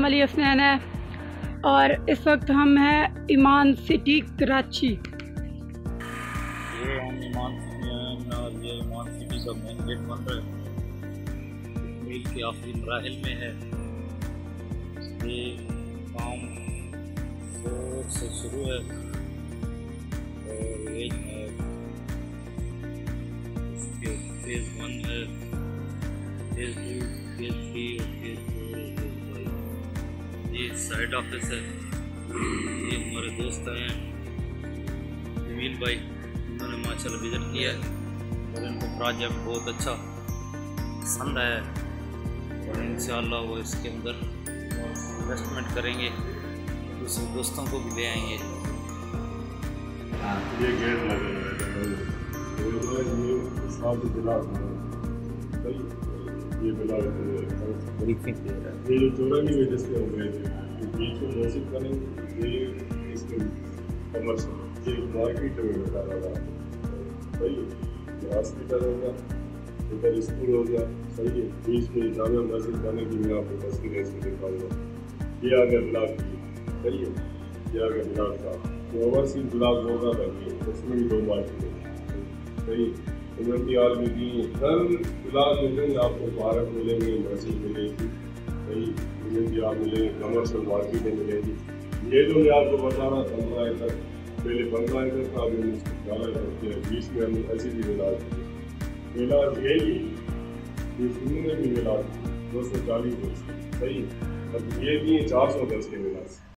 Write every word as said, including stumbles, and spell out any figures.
अली हसनैन है और इस वक्त हम हैं ईमान सिटी कराची। ये हम ईमान सिटी हैं और ये ईमान सिटी का मेन गेट बन रहा है, मील के आखिरी मराहिल में है। ये काम जोर से शुरू है और ये है इसके फेज़ वन है, फेज़ टू, फेज़ थ्री और फेज़ फोर और फेज़ फाइव। ये साइड ऑफिस है। ये हमारे दोस्त हैं जमील भाई, उन्होंने माशाल्लाह विज़िट किया है और इनको प्रोजेक्ट बहुत अच्छा पसंद है और इंशाअल्लाह वो इसके अंदर इन्वेस्टमेंट करेंगे, दूसरे दोस्तों को भी ले आएंगे। ये गेट लगे हुए ये बिला ये जो चौरानी वजह से हो गए थे बीच में मस्जिद बनेंगे, ये इसके कमर्शियल ये मार्केट में बता रहा था। सही है, हॉस्पिटल होगा, इधर स्कूल हो गया। सही है, बीच में जामिया मस्जिद बनेगी। मैं आपको तस्वीर ऐसे दिखाऊंगा। ये अगर ब्लॉक की सही है, ये अगर ब्लॉक का तो ओवरसीज ब्लॉक होगा बल्कि उसमें भी दो मार्केट है। सही इन्वेंटी आल भी दी हर ब्लॉक मिलेंगे आपको, पार्क मिलेंगे, मस्जिद मिलेगी। सही इन्वेंटी आल मिलेंगे, कमर्शियल मार्केटें मिलेंगी। ये जो मैं आपको बता रहा पंद्रह एकड़ पहले पंद्रह एकड़ था, अभी ग्यारह एकड़ के बीच में हमने ऐसी भी मिला मिला यही ये शुरू में भी मिला दो सौ चालीस। सही अब ये भी चार सौ दस के मिला।